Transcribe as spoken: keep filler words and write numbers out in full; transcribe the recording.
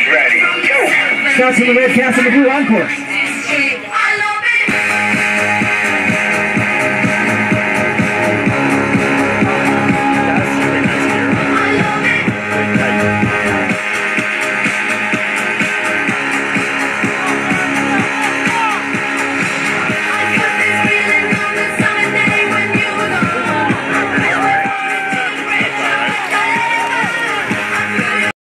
Ready, go! Stotts in the red, cast in the blue, encore.